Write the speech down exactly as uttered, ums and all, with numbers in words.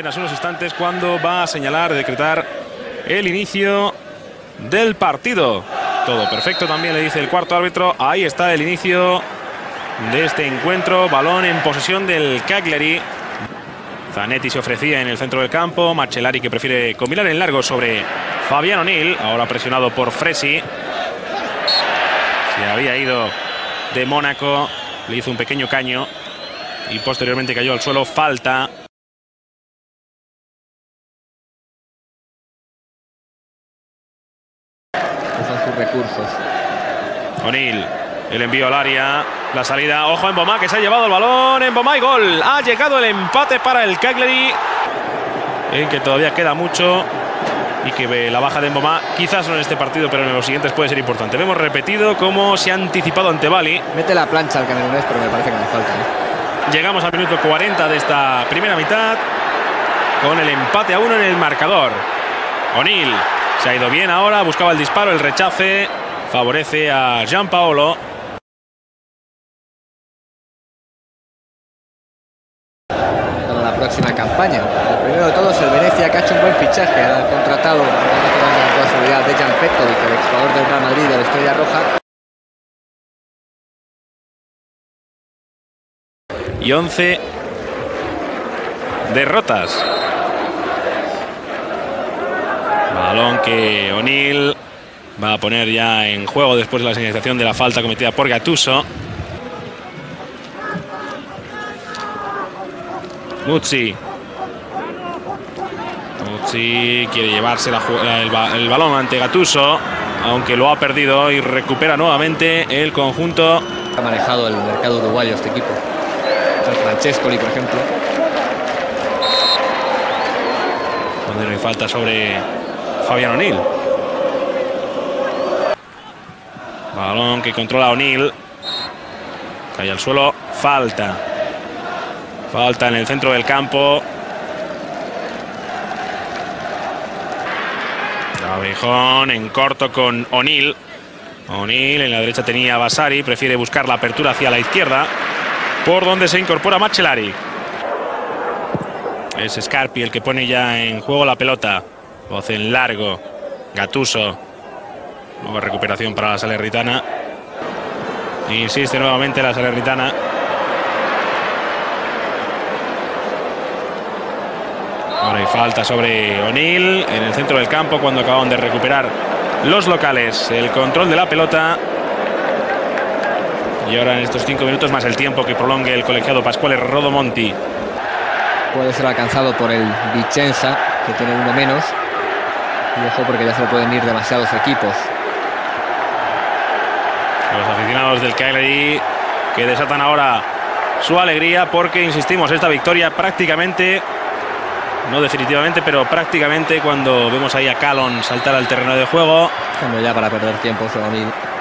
apenas unos instantes cuando va a señalar, decretar el inicio del partido. Todo perfecto, también le dice el cuarto árbitro. Ahí está el inicio de este encuentro. Balón en posesión del Cagliari. Zanetti se ofrecía en el centro del campo. Macellari, que prefiere combinar en largo sobre Fabián O'Neill. Ahora presionado por Fresi. Se había ido de Mónaco. Le hizo un pequeño caño y posteriormente cayó al suelo. Falta. Usan sus recursos. O'Neill, el envío al área, la salida. Ojo en Mboma, que se ha llevado el balón. En Mboma y gol. Ha llegado el empate para el Cagliari, en que todavía queda mucho y que la baja de Mboma, quizás no en este partido, pero en los siguientes puede ser importante. Vemos repetido cómo se ha anticipado ante Bali. Mete la plancha al camerunés, pero me parece que no falta, ¿eh? Llegamos al minuto cuarenta de esta primera mitad, con el empate a uno en el marcador. O'Neill se ha ido bien ahora, buscaba el disparo, el rechace favorece a Gianpaolo. Para la próxima campaña. El primero de todos, el Venecia, que ha hecho un buen fichaje. Ha contratado con la seguridad de Jan Petkovic, el exjugador del Real Madrid, de la Estrella Roja. Y once derrotas. Balón que O'Neill va a poner ya en juego después de la señalización de la falta cometida por Gattuso. Muzzi. Muzzi quiere llevarse la, el, el balón ante Gattuso, aunque lo ha perdido, y recupera nuevamente el conjunto. Ha manejado el mercado uruguayo este equipo. San Francescoli, por ejemplo. Donde no hay falta sobre Fabián O'Neill. Balón que controla O'Neill. Cae al suelo. Falta. Falta en el centro del campo. Abejón en corto con O'Neill. O'Neill en la derecha tenía a Vasari. Prefiere buscar la apertura hacia la izquierda, por donde se incorpora Macellari. Es Scarpi el que pone ya en juego la pelota. Voz en largo. Gattuso. Nueva recuperación para la Salernitana. Insiste nuevamente la Salernitana. Ahora hay falta sobre O'Neill en el centro del campo cuando acaban de recuperar los locales el control de la pelota. Y ahora en estos cinco minutos más el tiempo que prolongue el colegiado Pasquale Rodomonti. Puede ser alcanzado por el Vicenza, que tiene uno menos. Y ojo, porque ya se le pueden ir demasiados equipos. Los aficionados del Cagliari, que desatan ahora su alegría, porque insistimos, esta victoria prácticamente, no definitivamente, pero prácticamente, cuando vemos ahí a Callon saltar al terreno de juego. Cuando ya para perder tiempo, O'Neill.